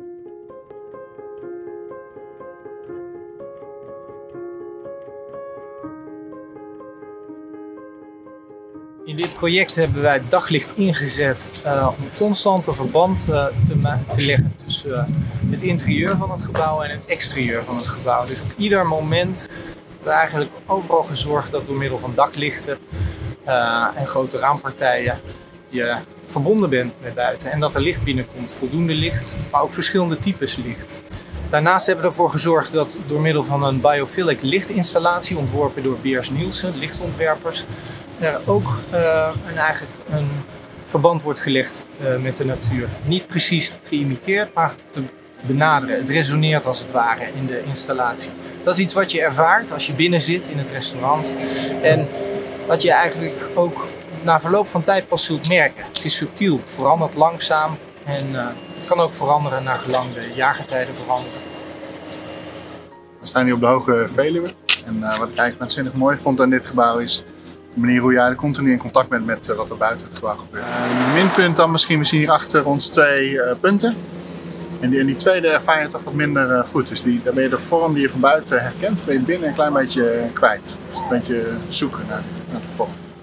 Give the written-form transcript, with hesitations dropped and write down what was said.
In dit project hebben wij het daglicht ingezet om een constante verband te leggen tussen het interieur van het gebouw en het exterieur van het gebouw. Dus op ieder moment hebben we eigenlijk overal gezorgd dat door middel van daklichten en grote raampartijen je verbonden bent met buiten en dat er licht binnenkomt, voldoende licht, maar ook verschillende types licht. Daarnaast hebben we ervoor gezorgd dat door middel van een biophilic lichtinstallatie ontworpen door Beers Nielsen, lichtontwerpers, er ook een verband wordt gelegd met de natuur. Niet precies geïmiteerd, maar te benaderen. Het resoneert als het ware in de installatie. Dat is iets wat je ervaart als je binnen zit in het restaurant en wat je eigenlijk ook na verloop van tijd pas zult merken. Het is subtiel, het verandert langzaam en het kan ook veranderen naar gelang de jaargetijden veranderen. We staan hier op de Hoge Veluwe en wat ik eigenlijk waanzinnig mooi vond aan dit gebouw is de manier hoe je eigenlijk continu in contact bent met wat er buiten het gebouw gebeurt. Minpunt dan misschien, we zien hier achter ons 2 punten. En die tweede ervaar je toch wat minder goed. Dus daar ben je de vorm die je van buiten herkent, ben je binnen een klein beetje kwijt. Dus een beetje zoeken naar de vorm.